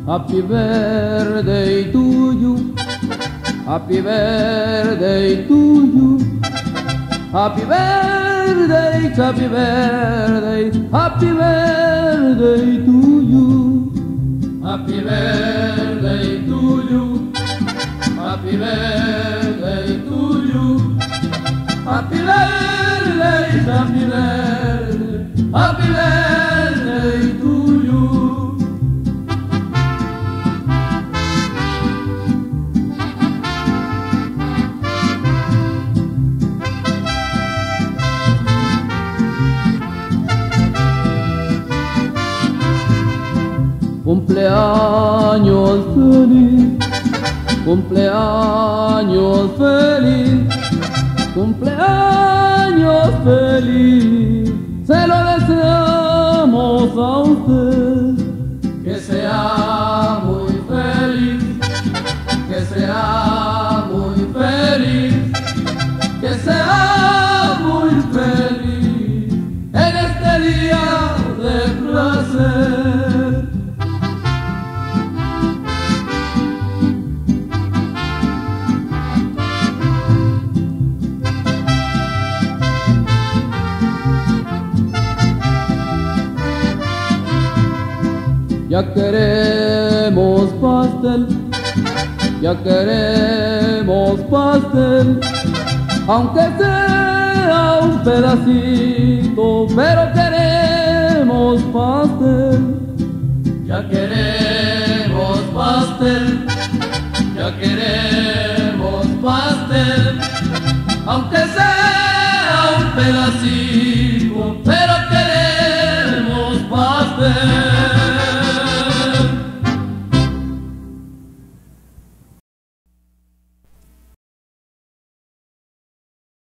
Happy birthday to you. Happy birthday to you. Happy birthday, happy birthday, happy birthday to you. Happy birthday to you. Happy birthday to you. Happy birthday, happy birthday, happy birthday to you. Cumpleaños feliz, cumpleaños feliz, cumpleaños feliz. Se lo deseamos a usted, que sea muy feliz, que sea muy feliz, que sea muy feliz en este día de placer. Ya queremos pastel, ya queremos pastel, aunque sea un pedacito, pero queremos pastel. Ya queremos pastel, ya queremos pastel, aunque sea un pedacito.